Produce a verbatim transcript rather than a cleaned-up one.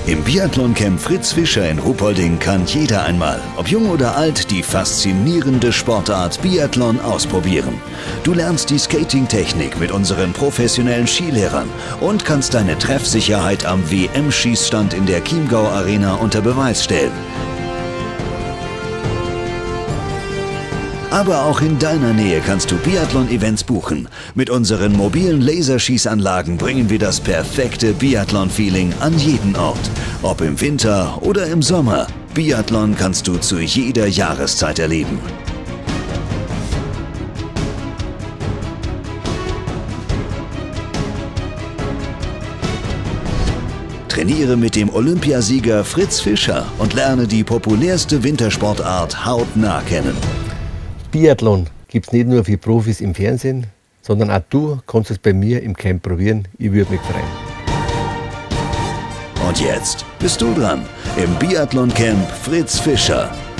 Im Biathlon-Camp Fritz Fischer in Ruhpolding kann jeder einmal, ob jung oder alt, die faszinierende Sportart Biathlon ausprobieren. Du lernst die Skating-Technik mit unseren professionellen Skilehrern und kannst deine Treffsicherheit am W M-Schießstand in der Chiemgau Arena unter Beweis stellen. Aber auch in deiner Nähe kannst du Biathlon-Events buchen. Mit unseren mobilen Laserschießanlagen bringen wir das perfekte Biathlon-Feeling an jeden Ort. Ob im Winter oder im Sommer, Biathlon kannst du zu jeder Jahreszeit erleben. Trainiere mit dem Olympiasieger Fritz Fischer und lerne die populärste Wintersportart hautnah kennen. Biathlon gibt es nicht nur für Profis im Fernsehen, sondern auch du kannst es bei mir im Camp probieren. Ich würde mich freuen. Und jetzt bist du dran im Biathlon-Camp Fritz Fischer.